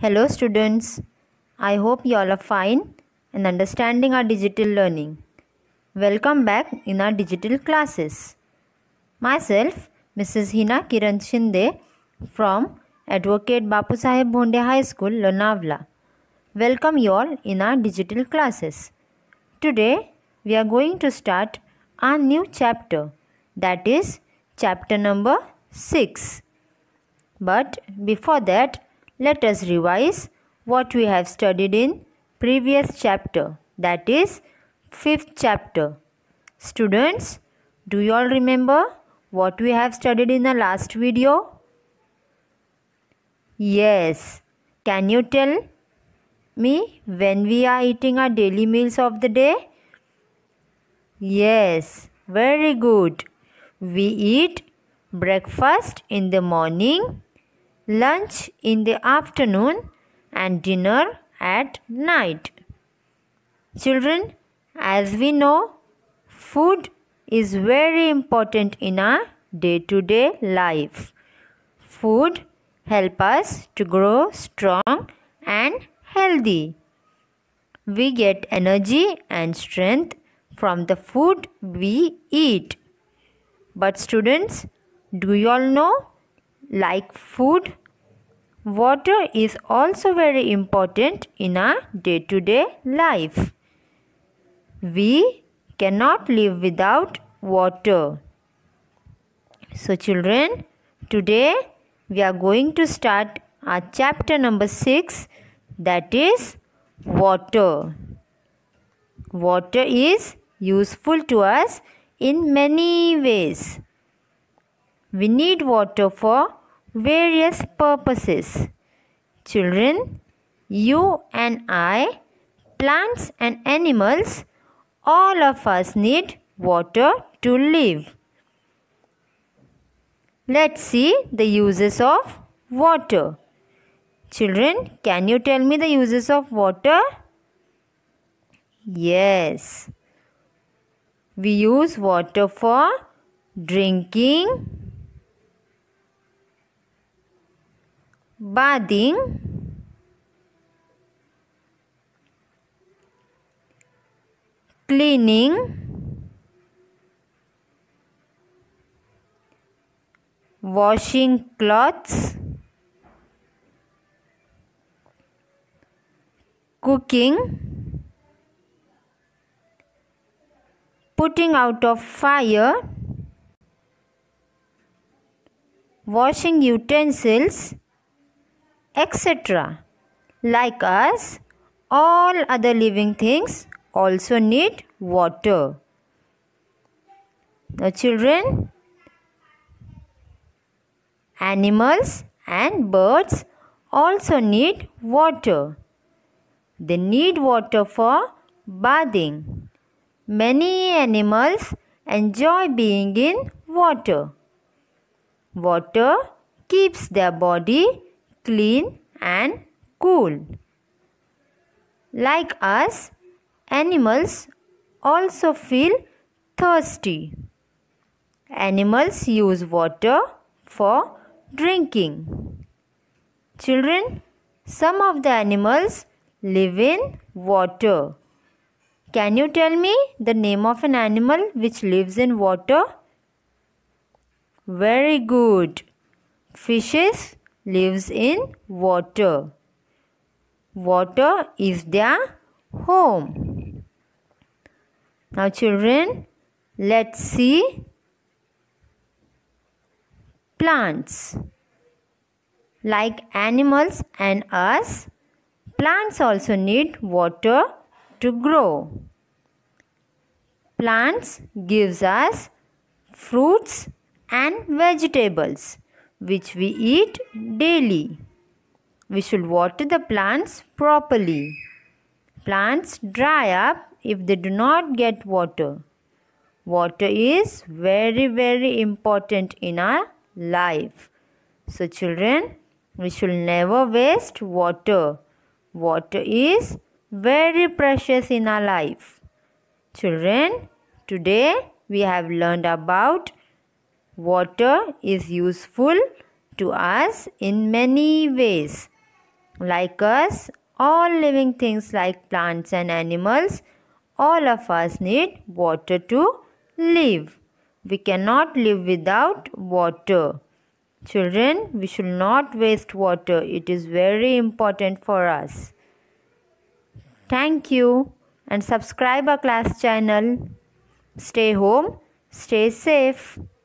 Hello students, I hope you all are fine and understanding our digital learning. Welcome back in our digital classes. Myself, Mrs. Hina Kiran Shinde from Advocate Bapu Saheb Bhonde High School, Lonavla. Welcome you all in our digital classes. Today, we are going to start our new chapter, that is chapter number 6. But before that, let us revise what we have studied in previous chapter, that is 5th chapter. Students, do you all remember what we have studied in the last video? Yes. Can you tell me when we are eating our daily meals of the day? Yes, very good. We eat breakfast in the morning, lunch in the afternoon and dinner at night. Children, as we know, food is very important in our day-to-day life. Food helps us to grow strong and healthy. We get energy and strength from the food we eat. But students, do you all know, like food, water is also very important in our day-to-day life. We cannot live without water. So children, today we are going to start our chapter number 6, that is water. Water is useful to us in many ways. We need water for various purposes. Children, you and I, plants and animals, all of us need water to live. Let's see the uses of water. Children, can you tell me the uses of water? Yes. We use water for drinking, bathing, cleaning, washing clothes, cooking, putting out of fire, washing utensils, etc. Like us, all other living things also need water. Now children, animals and birds also need water. They need water for bathing. Many animals enjoy being in water. Water keeps their body clean and cool. Like us, animals also feel thirsty. Animals use water for drinking. Children, some of the animals live in water. Can you tell me the name of an animal which lives in water? Very good. Fishes lives in water. Water is their home. Now children, let's see plants. Like animals and us, plants also need water to grow. Plants gives us fruits and vegetables which we eat daily. We should water the plants properly. Plants dry up if they do not get water. Water is very important in our life. So children, we should never waste water. Water is very precious in our life. Children, today we have learned about water is useful to us in many ways. Like us, all living things like plants and animals, all of us need water to live. We cannot live without water. Children, we should not waste water. It is very important for us. Thank you and subscribe our class channel. Stay home, stay safe.